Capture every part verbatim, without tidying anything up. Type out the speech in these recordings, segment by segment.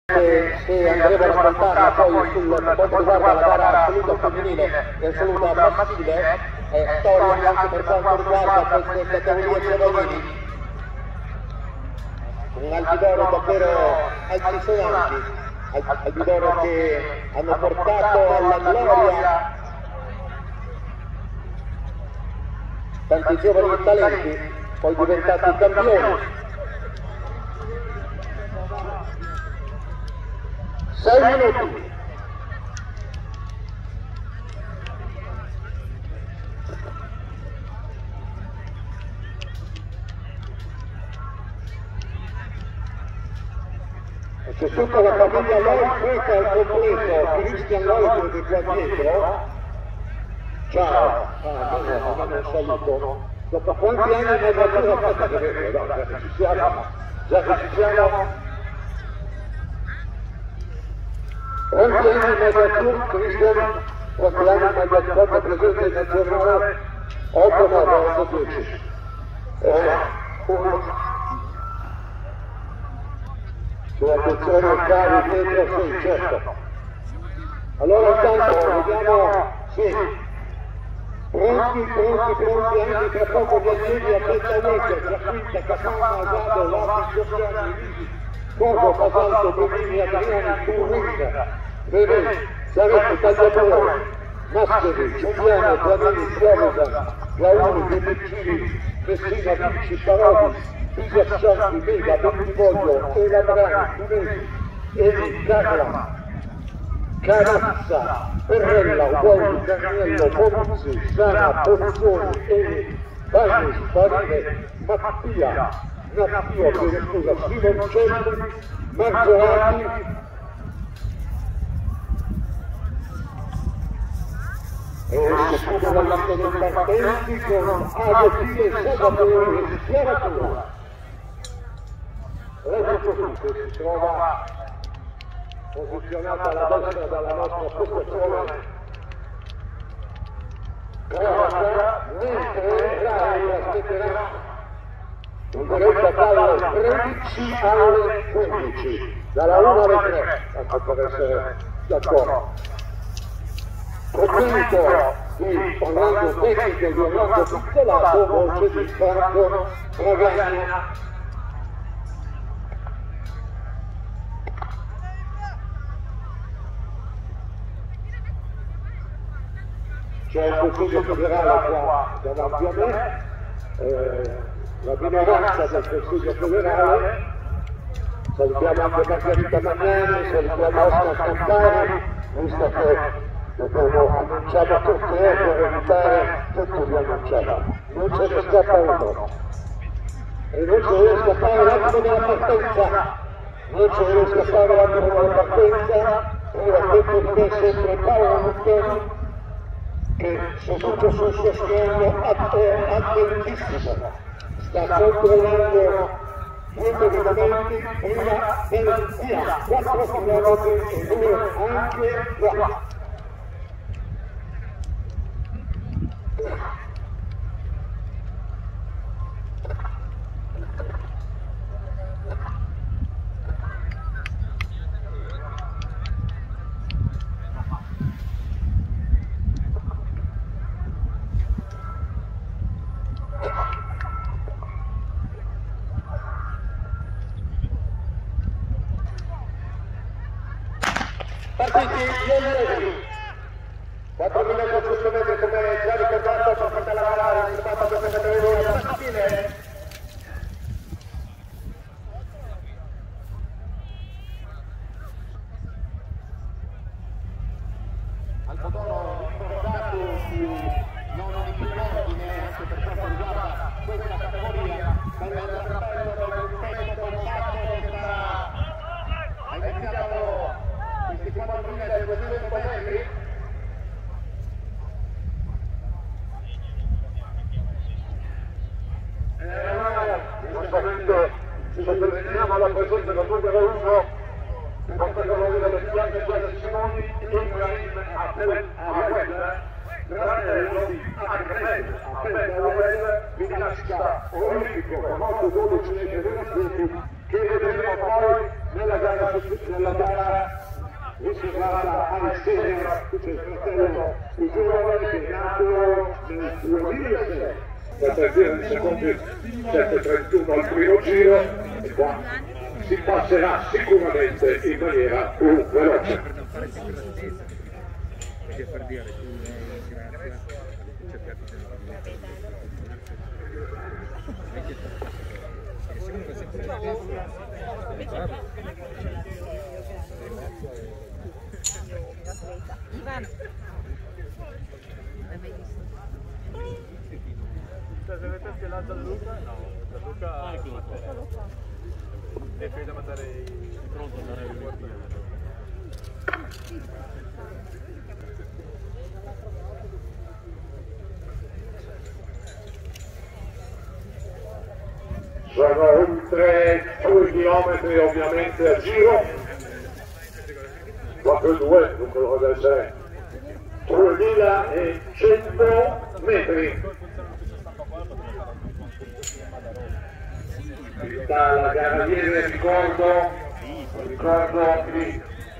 che andremo a raccontarla poi sul quanto riguarda la gara assoluta femminile e assoluta maschile, è storia anche per quanto riguarda queste categorie giovanili. Un Albidoro davvero altisonanti, Albidoro che hanno portato alla gloria tanti giovani talenti, poi diventati campioni. Sei minuti. E c'è tutta la famiglia Lloyd, questa è il completo, Christian Lloyd che è qua dietro. Ciao, ah, no, non saluto. Dopo quanti anni di negativa fatta che vedere, no, già che ci siamo, già che ci siamo. Quanti anni di negativa, Christian? Quanti anni di negativa presente nel giornale? otto, nove, otto, dieci. C'è attenzione al cari dietro, sì, certo. Allora intanto vediamo, sì. Pronti, pronti, pronti, anche tra poco gli allievi a Bettamente, tra quinta, Capanna, Gado, Lati, Giuliani, Risi, Cogo, Pasalto, Domini, Adriani, Turringa, Vede, Zaretti, Tagliatore, Mascheri, Giuliano, Giannini, Florida, Gauni, Demezzini, Messina, Vinci, Parodi, Pisaccianti, Vega, Bentivoglio, Elabrani, Tunesi, Eli, Carla, Carazza, Perrella, Uguali, Daniello, Boruzzi, Sana, Borzoni, Eli, Bagni, Farine, Mattia, Nattio, chiedo scusa, Simoncelli, Marzolati, e si chiude la lista dei partenti con Agostino e Salvatore e Schieratura. Adesso così si trova posizionata alla destra dalla nostra postazione croata, mentre Rai aspetterà in diretta dalle tredici alle quindici, dalla una alle tre, anche per essere d'accordo. Commento di Orlando Tecnico di Orlando Pizzolato, voce di Franco Ragagna. C'è il Consiglio federale qua davanti a me, eh, la minoranza del Consiglio federale, salutiamo anche Margherita Magnani, salutiamo Oscar Campari, visto che abbiamo annunciato tutti eh, per evitare tutti li annunciamo. Non ce ne scappa uno. E non ce ne deve scappare l'attimo della partenza, non ce ne deve scappare l'attimo della partenza, e ha detto di me sempre Paolo Muttoni, che seduto sul suo schermo attentissimo sta controllando due movimenti prima del via, quattro chilometri e due anche qua. Partiti gli allievi, quattromilaquattrocento metri come già ricordato, per fatta la gara riservata a questa categoria maschile. Albodoro ricordato su non in ordine anche per quanto riguarda questa categoria, dal trappello del gruppetto compatto che sta ha iniziato ventiquattromila metri. E allora, giustamente, ci sottolineiamo alla presenza del numero uno in questa categoria del bianco Gianni Simoni, Ibrahim Abdel Awed, Granello di Agred, Abdel Awed, medaglia olimpico, famoso dodici metri che vedremo poi nella gara, nella gara riservata ai senior, c'è il fratello più giovane che è nato nel duemilasei, per perdere di secondi sette trentuno al primo giro, e qua si passerà sicuramente in maniera più veloce. Per dire tu grazia cercate di Ivan se avete schierato a Luca? No, a Luca e poi da mandare pronto andare a guardare. Sono oltre due chilometri ovviamente a giro, quattro virgola due, dunque dovrebbe essere duemilacento metri. La gara ieri, ricordo, ricordo di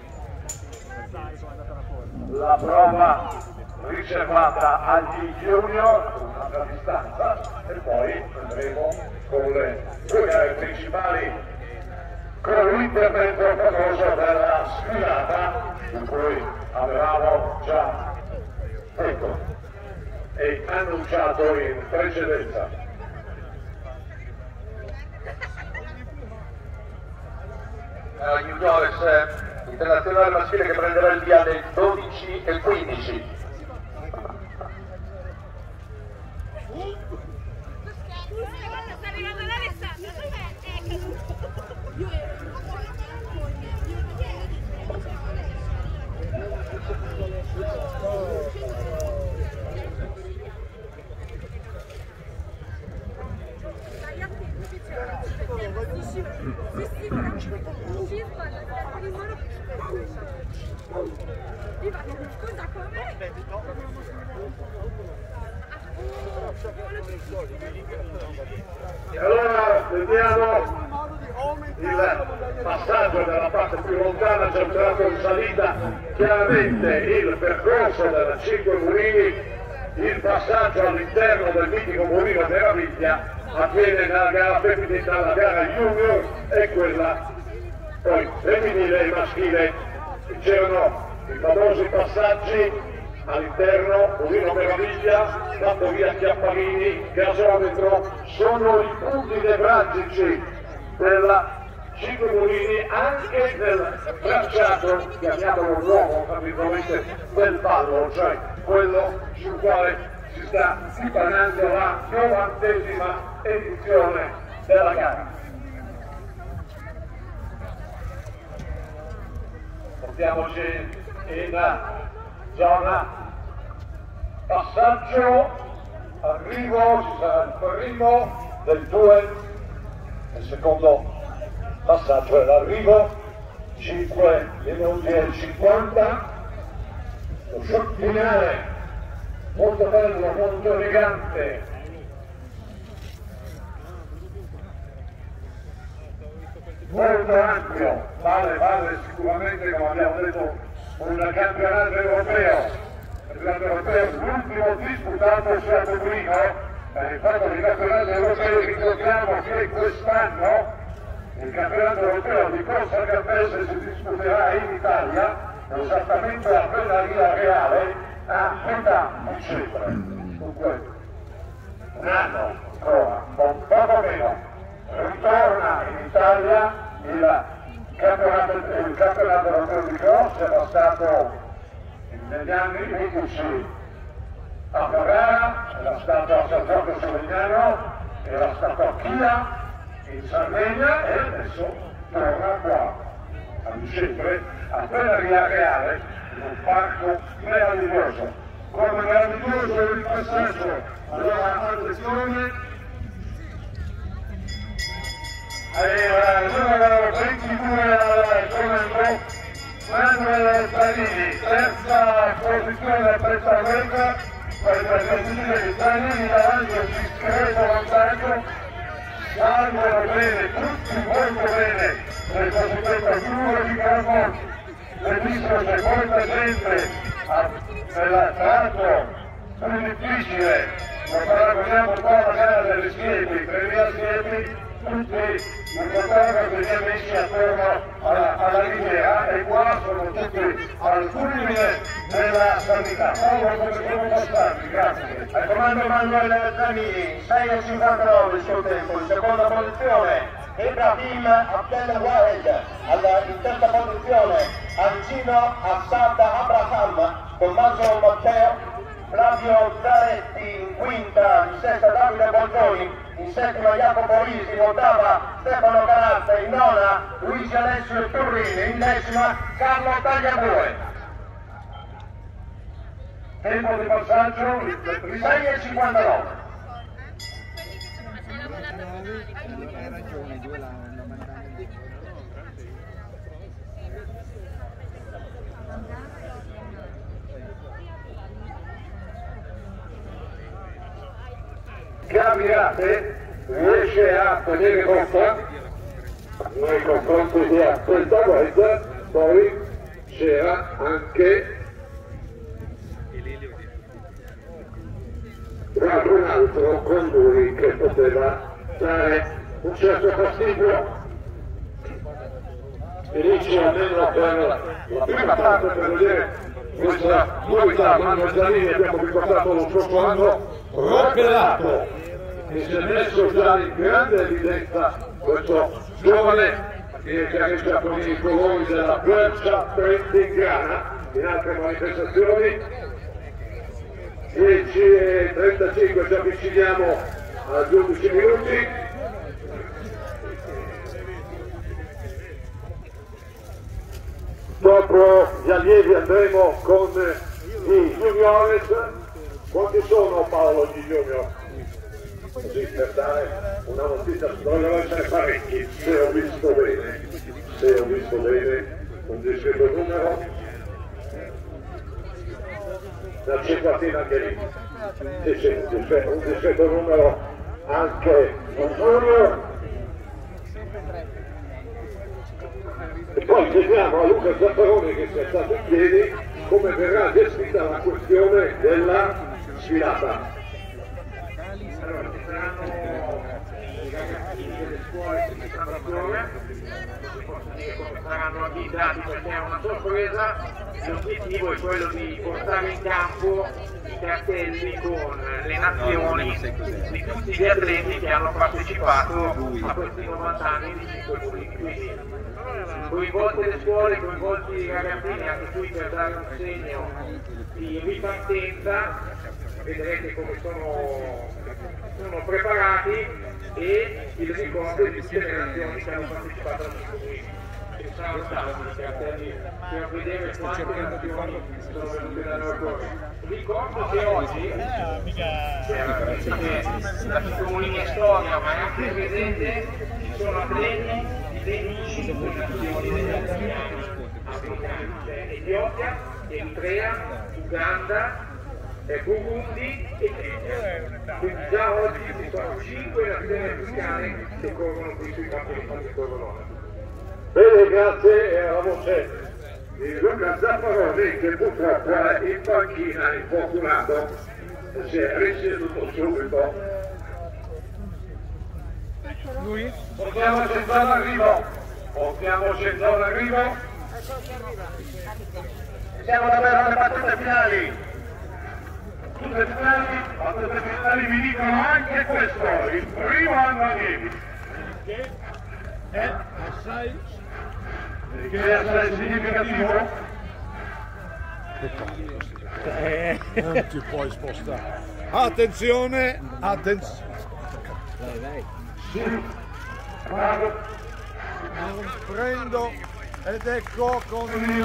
la prova riservata agli junior, un'altra distanza, e poi andremo con le due gare principali, con l'intervento famoso della sfilata, di cui avevamo già detto e annunciato in precedenza. La juniores internazionale maschile che prenderà il via alle dodici e quindici. Sta arrivando l'Alessandra, dov'è? È caduto. Io ero. Stai attento che c'è una perché si scivola, si sbaglia, con in mano Ivan, scusa come? E allora vediamo il passaggio della parte più lontana, c'è un tratto in salita, chiaramente il percorso della cinque Mulini, il passaggio all'interno del mitico Mulino Meraviglia avviene nella gara femminile, la gara junior e quella poi femminile e maschile. C'erano i famosi passaggi all'interno, Mulino Meraviglia, fatto via Chiappalini, gasometro, sono i punti nevralgici della cinque Mulini, anche nel tracciato, chiamiamolo nuovo, tra virgolette, del ballo, cioè quello sul quale si sta dipanando la novantesima edizione della gara. Portiamoci in zona passaggio, arrivo, ci sarà il primo del due, il secondo passaggio è l'arrivo, cinque minuti e cinquanta, lo shot finale, molto bello, molto elegante. Molto ampio, vale, vale sicuramente, come abbiamo detto, un campionato europeo. Il campionato europeo, l'ultimo disputato sia a Dublino, eh, infatti il campionato europeo ricordiamo che quest'anno il campionato europeo di corsa campestre si disputerà in Italia, esattamente a Benaria Reale, a metà dicembre. Dunque, un anno ancora, un poco meno, ritorna in Italia il campionato, il campionato europeo di cross, era stato negli anni undici a Ferrara, era stato a San Giorgio Sovignano, era stato a Chia in Sardegna e adesso torna qua a dicembre a Benaria Reale, in un parco meraviglioso. Come meraviglioso il passaggio, allora attenzione. Il numero ventidue al comando Manuel Zanini, terza posizione presa Lega, per il femminile di Zanini davanti a un discreto vantaggio, salgono bene, tutti molto bene. nel cosiddetto numero di carboni, e visto che molta gente nella tratto più difficile, lo paragoniamo un po' alla gara delle siepi, per via siepi tutti un fotografo si è messi attorno alla, alla linea e qua sono tutti al culmine della sanità. Paolo, come sono passati? Grazie. Al comando Manuel Zanini, sei e cinquantanove il suo tempo, in seconda posizione Ibrahim Abdelwahed, alla in terza posizione Ancino Assad Abraham, Tommaso Matteo, Flavio Zaretti in quinta, in sesta Davide Bolzoni, in settima Jacopo Risi, in ottava Stefano Carazza, in nona Luigi Alessio Turrini, in decima Carlo Tagliabue. Tempo di passaggio sei e cinquantanove. Hai ragione, due la Camirate riesce a tenere conto nei confronti di Abdelwahed, poi c'era anche qualcun altro con lui che poteva dare un certo fastidio. Inizio almeno per la prima parte per vedere questa novità. Manuel Zanini, abbiamo ricordato lo scorso anno, roperato, che si è messo già in grande evidenza questo giovane che gareggia con i colori della Quercia Trentino Ghana in altre manifestazioni. dieci e trentacinque, ci avviciniamo agli undici minuti. Dopo gli allievi andremo con i juniores. Quanti sono, Paolo, gli junior? Così per dare una notizia, dovrebbero essere parecchi, se ho visto bene, se ho visto bene un discreto numero, una cinquantina anche lì, sì, sì, un discreto, un discreto numero anche un junior. E poi chiediamo a Luca Zapparoni, che sia stato in piedi, come verrà gestita la questione della sfilata. Allora, ci saranno i ragazzini delle scuole di preparazione, si possono dire come saranno avvisati perché è una sorpresa. L'obiettivo è quello di portare in campo i cartelli con le nazioni di tutti gli atleti che hanno partecipato a questi novanta anni di ciclo olimpico. Quindi coinvolte le scuole, coinvolti i ragazzini anche qui per dare un segno di ripartenza. Vedrete come sono, sono preparati e il ricordo di tutte le nazioni che hanno partecipato al ciclo olimpico. Ci saranno tanti cartelli per vedere quante nazioni sono venute da noi. Ricordo che oggi, chiaramente che la piccolina è storia, ma è anche presente, ci sono atleti di ben cinque nazioni degli africani, africani, cioè Etiopia, Eritrea, Uganda, Burundi e Kenya. Quindi già oggi ci sono cinque nazioni africane che corrono qui sui campi di corrono. Bene, grazie, e alla voce di Luca Zapparoni, che purtroppo è in panchina, infortunato, si è risieduto subito. Lui? Portiamo Cenzano arrivo, portiamo Cenzano arrivo. Siamo davvero alle battute finali. Tutte finali, battute finali vi dicono anche questo, il primo anno allievi. È assai Che è assai significativo. Eh, non ti puoi spostare. Attenzione, attenzione. Dai, dai. Sì. Bravo. Non prendo ed ecco con Il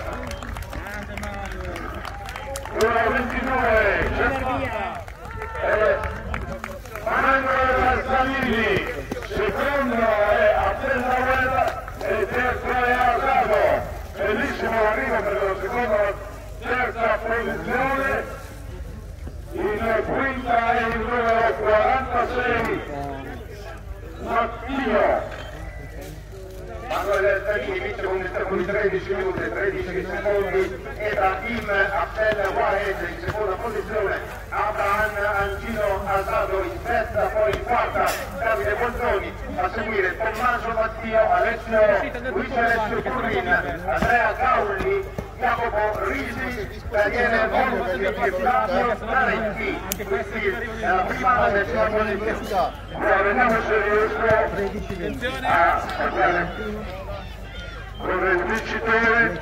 numero ventidue. Eh, Manuel Zanini. Secondo è Abdelwahed e terzo è Arrado. Bellissimo l'arrivo per la seconda terza posizione. In quinta è il numero quarantasei Mattino. Manuel Zanini vince con tredici minuti e tredici secondi, Ebrahim Abdel Wahed in seconda posizione, Abraham Angino Asado in terza, poi in quarta Davide Bolzoni, a seguire Tommaso Mattio, Alessio Luigi Alessio Turrin, Andrea Caulli, Jacopo Risi, Daniele Volpi e Flavio Naretti. Questi è la prima delle sue posizioni. Ora vediamo se riesco a guardare con il vincitore.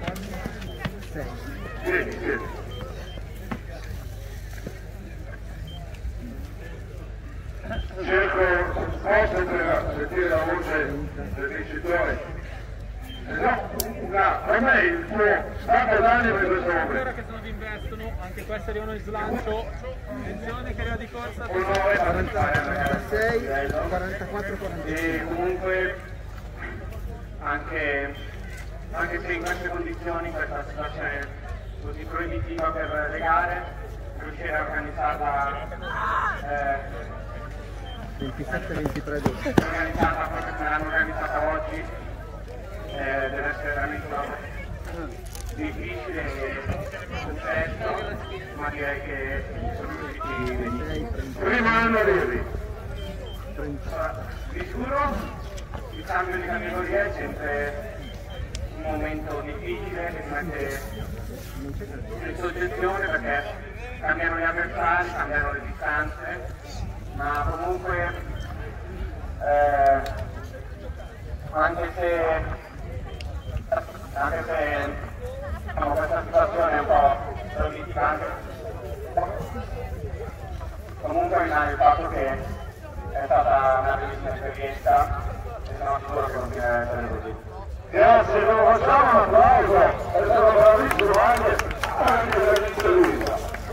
Vieni, vieni. Cerco posto per sentire la voce del vincitore. No, no, per me il tuo stato d'animo in questo momento. Ora che sono vi investono, anche questi arrivano in slancio. Attenzione che arriva di corsa. quarantasei, quarantaquattro, quarantacinque. E comunque anche, anche se in queste condizioni, questa situazione così proibitiva per le gare, riuscire a organizzarla eh, ventisette ventitré dopo. organizzata proprio come l'hanno organizzata oggi. Eh, deve essere veramente un lavoro difficile e complesso, ma direi che sono riusciti. Primo anno veri. Di sicuro il cambio di categoria è sempre un momento difficile che si mette in soggezione perché cambiano gli avversari, cambiano le distanze, ma comunque eh, anche se anche se diciamo, questa situazione è un po' proibitivante, comunque rimane il fatto che è stata una bellissima esperienza e sono sicuro che non deve essere così. Grazie, non facciamo un applauso, è stato bravissimo anche anche per vincere lui.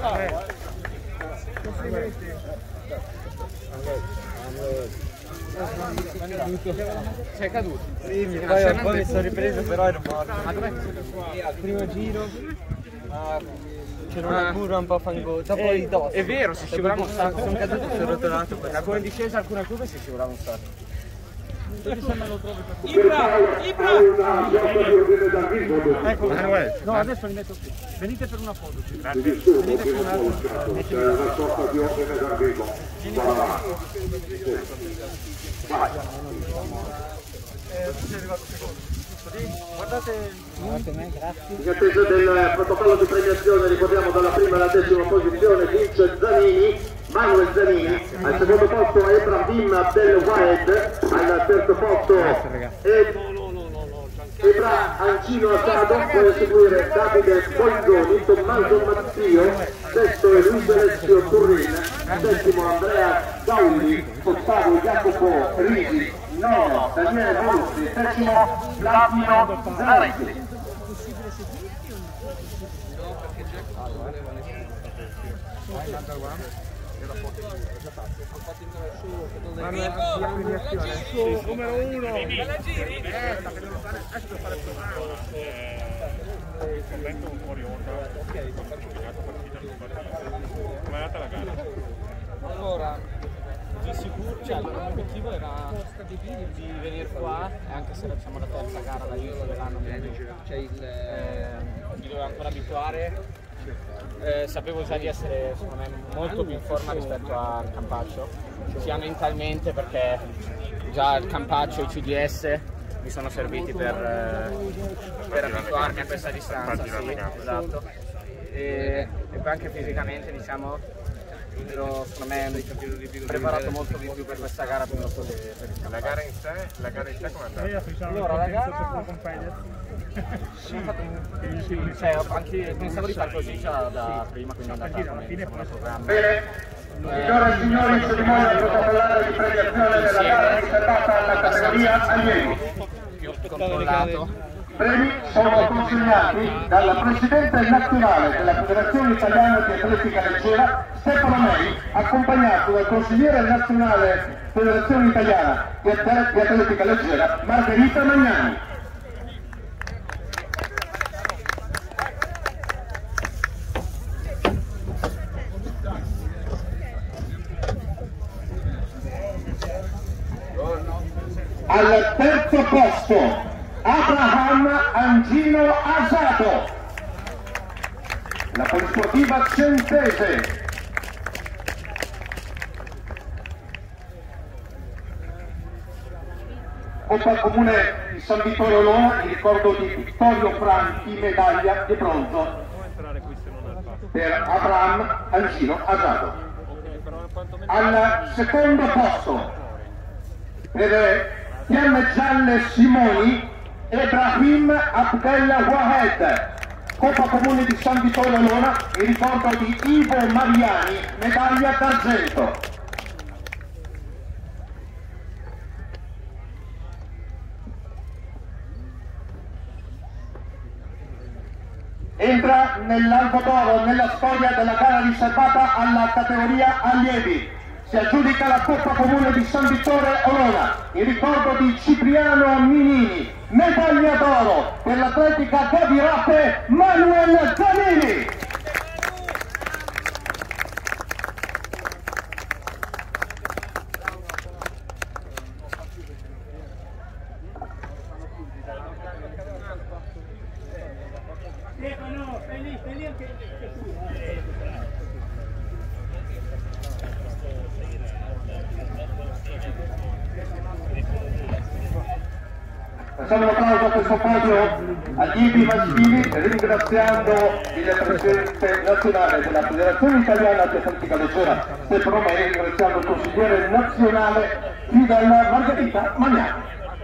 Sei caduto? Sì, mi poi un po' mi sono ripreso, però ero morto. Ma dov'è che sei qua? Al primo giro ah, c'era una curva un po' fangosa, poi eh, dopo. È vero, si scivolava un sacco. Sono caduto e sono rotolato. Come in discesa alcune curve si scivolava un sacco. Ibra! Ibra! Ecco, no, adesso li metto qui. Venite per una foto. Mi disturbo che non c'è una sorta di ordine d'arrivo. Vai. Guardate, grazie. In attesa del protocollo di premiazione ricordiamo dalla prima alla decima posizione vince Zanini, Manuel Zanini, al secondo posto Ebrahim Abdel Wahed, al terzo posto Ebra Angino Asado, poi a seguire Davide Bolzoni, Tommaso Mattio, sesto è Luigi Alessio Turrin, settimo Andrea Gaulli, ottavo Jacopo Risi, nono Daniele Volpi, decimo Flavio Naretti. Numero uno! La giri? Eh, sta facendo fare. Adesso devo fare il commento fuori onda. Ok, come è andata la gara? Allora, di sicuro, cioè l'obiettivo era di venire qua, anche se siamo la terza gara dall'inizio dell'anno, c'è il eh, mi dovevo ancora abituare. Eh, sapevo già di essere secondo me molto più in forma rispetto al Campaccio, sia mentalmente perché già il Campaccio e i C D S mi sono serviti per, eh, per abituarmi a questa distanza, sì, esatto. E, e poi anche fisicamente diciamo ero secondo me preparato molto di più per questa gara piuttosto che per il La gara in sé, la gara in sé come è andata? Allora la gara sì, sì, cioè, anche, pensavo di far così già da prima, quindi è andata come insomma, programma. Bene, signore e signori, cerimonia protocollare di premiazione della gara riservata alla categoria allievi. Controllato. Premi sono consegnati dal Presidente nazionale della Federazione Italiana di Atletica Leggera, Stefano Mei, accompagnato dal Consigliere nazionale Federazione Italiana di Atletica Leggera, Margherita Magnani. Al terzo posto Abraham Angino Asato, la Polisportiva Centese. Coppa Comune di San Vittorio Lona, in ricordo di Vittorio Franchi, medaglia di bronzo per Abraham Angino Asato. Al secondo posto per Fiamme Gialle Simoni, Ebrahim Abdella Wahed, Coppa Comune di San Vittorio Lona, in ricordo di Ivo Mariani, medaglia d'argento. Entra nell'Albo d'Oro nella storia della gara riservata alla categoria allievi. Si aggiudica la Coppa Comune di San Vittore Olona in ricordo di Cipriano Minini, medaglia d'oro per l'atletica Gavirape Manuel Zanini. Facciamo un applauso a questo podio allievi maschili, ringraziando il presidente nazionale della Federazione Italiana di Atletica Leggera, Stefano Mei, ringraziando il consigliere nazionale Fidel Margherita Magnani.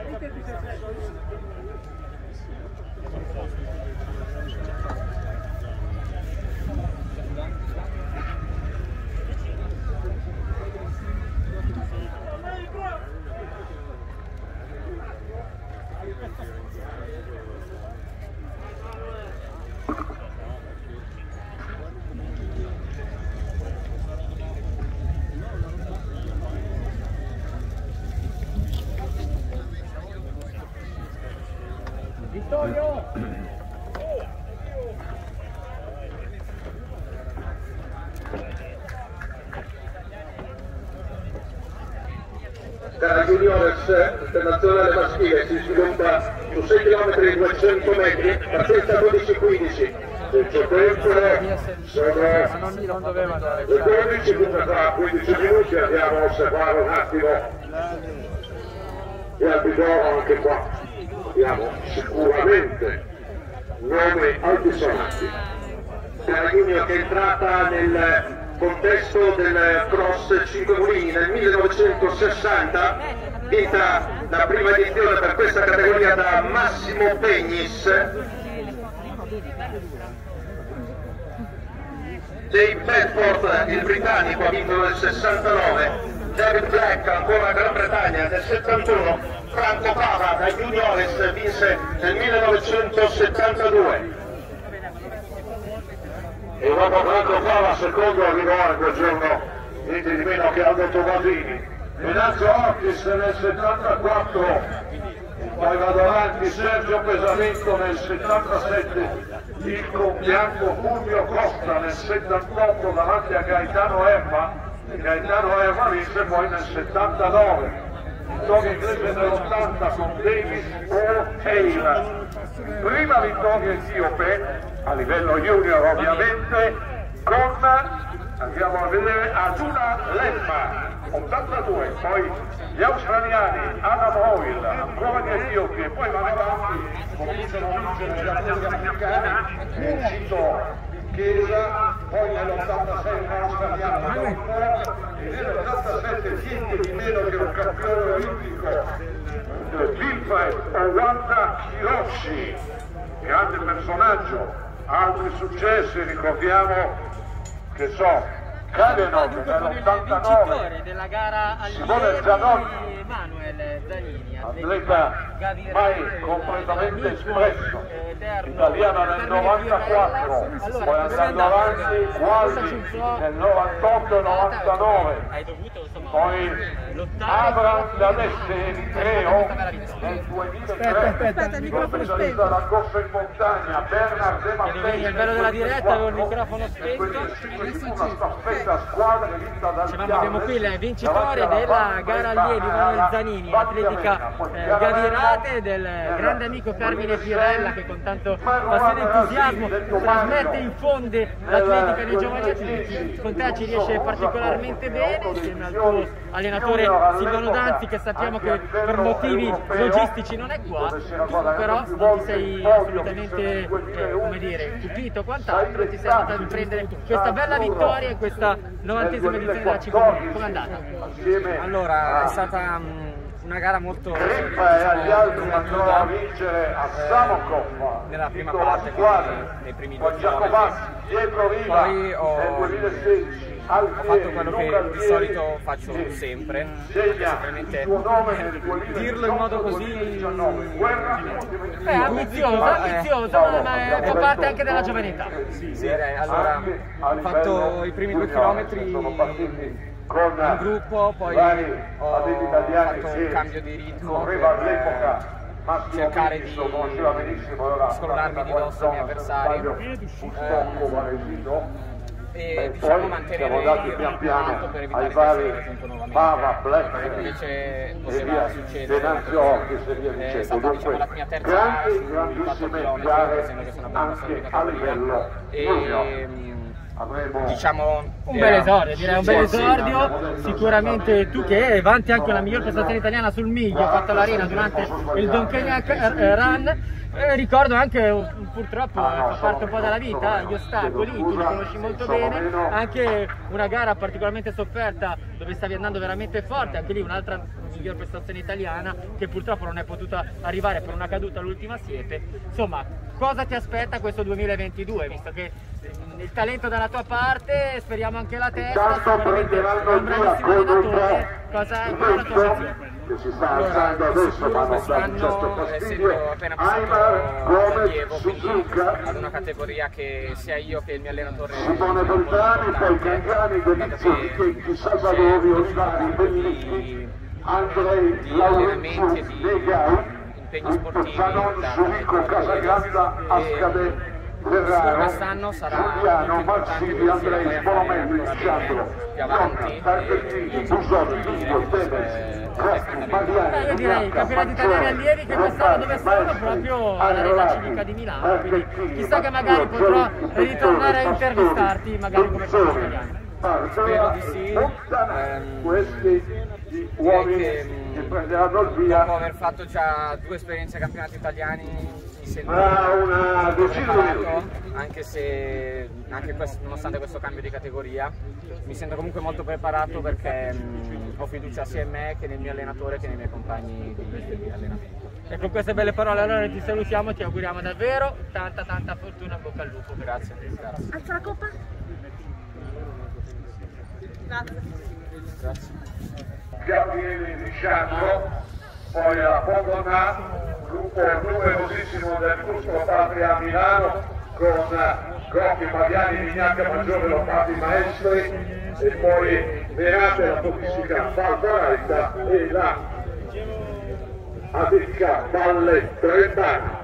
Gara Juniores internazionale maschile si sviluppa su sei chilometri e duecento metri, partenza dodici quindici. Il suo tempo sono le dodici, dunque tra quindici minuti andiamo a osservare un attimo gli arbitro anche qua. Abbiamo sicuramente nome altisonanti. Gara Junior che è entrata nel contesto del Cross Cinque Mulini nel millenovecentosessanta, vinta la prima edizione per questa categoria da Massimo Pegnis. Dave Bedford, il britannico, ha vinto nel sessantanove, David Black, ancora Gran Bretagna, nel settantuno, Franco Pava da Juniores vinse nel millenovecentosettantadue. E dopo Franco Pava secondo arrivò in quel giorno niente di meno che Aldo Tomasini. Venanzo Ortis nel settantaquattro, poi va davanti Sergio Pesamento nel settantasette, il compianto Fulvio Costa nel settantotto davanti a Gaetano Erma, e Gaetano Erma vinse poi nel settantanove. Vittoria inglese nell'ottanta con Davis O'Hale. Prima vittoria etiope a livello junior ovviamente con, andiamo a vedere, Aduna Lemma ottantadue, poi gli australiani Adam Hoyle, ancora gli etiopi, e poi vanno avanti, cominciano a vincere gli atleti africani, è uscito Chiesa, poi nell'ottantasei un australiano e nell'ottantasette niente di meno che un campione olimpico, Wilfred Owanda Hiroshi, grande personaggio. Altri successi, ricordiamo, che so, Kadenov nell'ottantanove, della gara Simone Zanoni, Manuel Zanini, atleta mai completamente espresso, italiana nel novantaquattro, poi andando avanti quasi nel novantotto e novantanove, poi lottare. Abraham D'Alesse Eritrea nel duemilatré, Aspetta, il microfono specialista spento. della corsa in montagna, Bernard De Vedi, vedi, il bello della diretta, avevo il microfono spento. una staffetta squadra vinta dal Dicevamo, abbiamo qui il vincitore della gara allievi Manuel Zanini, atletica eh, Gavirate, del grande amico Carmine Pirella, che con tanto passione e entusiasmo trasmette e infonde l'atletica nei giovani atleti. Con te ci riesce particolarmente bene, insieme al tuo allenatore Silvano Danzi, che sappiamo che per motivi logistici non è qua. Tu però non ti sei assolutamente eh, come dire, stupito o quant'altro, e ti sei andato a riprendere questa bella vittoria in questa novantesima edizione della Cicomune. Come è andata? Allora, è stata um, una gara molto Crippa e agli altri andrò a combattuta vincere a Samokov nella prima parte, quindi nei primi due chilometri. dietro Riva Poi ho, nel duemilasedici. ho fatto quello che di solito faccio sempre, semplicemente dirlo in modo così È ambizioso, ambizioso, ma ma fa parte anche della giovanità. sì, direi. Allora, ho fatto i primi due chilometri in gruppo, poi ho fatto un cambio di ritmo per cercare di scrollarmi di dosso ai miei avversari e diciamo mantenere il ritmo alto per evitare di essere raggiunto nuovamente. Invece poteva succedere, è stata diciamo la mia terza gara sui quattro chilometri, essendo che sono abbastanza di categoria, e diciamo Un bel esordio, direi un bel esordio. Sicuramente tu che vanti anche una miglior prestazione italiana sul miglio fatto all'arena durante il Don Kenya Run. Eh, ricordo anche, purtroppo eh, fa parte un po' della vita, gli ostacoli, tu li conosci molto bene, anche una gara particolarmente sofferta dove stavi andando veramente forte, anche lì un'altra miglior prestazione italiana che purtroppo non è potuta arrivare per una caduta all'ultima siepe. Insomma, cosa ti aspetta questo duemilaventidue, visto che il talento dalla tua parte, speriamo anche la testa, sicuramente è un bravissimo allenatore, cosa è la tua sensazione? che si sta Allora, alzando adesso, ma non dà un certo quest'anno, essendo fastidio. appena passato Aymar, Gomez, allievo, quindi Suzuka, ad una categoria che sia io che il mio allenatore Simone Beltrami, poi Cangani, Delizio, Chicchetti, Salvadori, Olivari, Bellitti, Andrei, di allenamenti e Laurenzius, di Negai, impegni sportivi Zanon, da Sulico, Casagranda, Ascade, Ferraro, quest'anno sarà Giuliano, molto Marsili, importante Andrei, riuscire a fare Spolomelli, ancora Sciandro, bene più avanti, Tarpettini, Busotti, Tizio, Tevez, Rossi, Beh, Mariani, io direi i campionati italiani allievi che quest'anno dove sono? Proprio all'Arena Civica di Milano, quindi chissà che magari potrò ritornare a intervistarti magari come campione italiano. Spero di sì. Ehm, questi direi uomini che che mh, prenderanno il dopo via aver fatto già due esperienze ai campionati italiani mi sento a una decina di preparato, minuti. anche se anche questo, nonostante questo cambio di categoria mi sento comunque molto preparato perché mh, ho fiducia sia in me che nel mio allenatore che nei miei compagni di, di allenamento. E con queste belle parole allora ti salutiamo e ti auguriamo davvero tanta tanta fortuna, bocca al lupo. Grazie, grazie. Alza la coppa. Grazie. Grazie. Gabriele Di Sciandro, poi la Podona, gruppo numerosissimo del Cusco Patria a Milano con Grocchi, Fabiani, Vignacca, Maggiore, Lombardi, Maestri e poi Verate, la toppistica Valparaica e la Atletica Valle Trentana.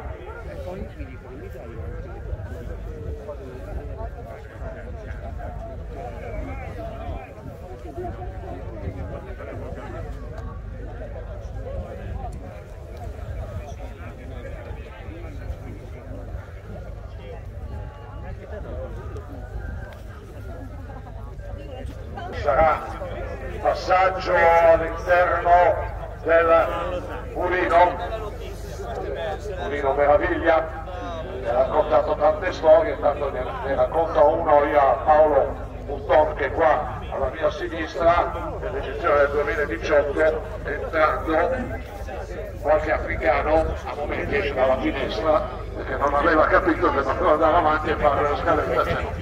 Sarà il passaggio all'interno del mulino, mulino Meraviglia, che ha raccontato tante storie, intanto ne, ne racconto uno io a Paolo Mutton che è qua alla mia sinistra, nell'edizione del duemiladiciotto, entrando qualche africano a momenti esce dalla finestra perché non aveva capito che doveva andare avanti e fare la scaletta.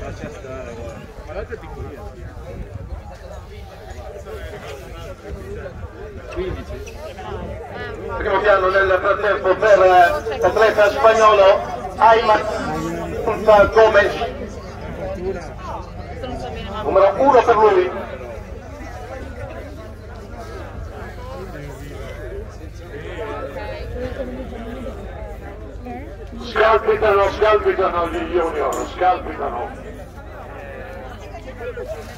Primo piano nel frattempo per l'atleta spagnolo Aymar Gomez, numero uno per lui. scalpitano, scalpitano gli junior, scalpitano.